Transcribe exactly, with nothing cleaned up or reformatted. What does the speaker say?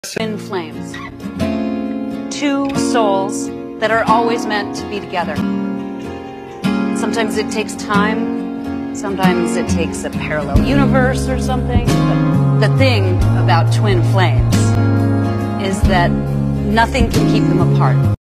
Twin flames. Two souls that are always meant to be together. Sometimes it takes time, sometimes it takes a parallel universe or something. But the thing about twin flames is that nothing can keep them apart.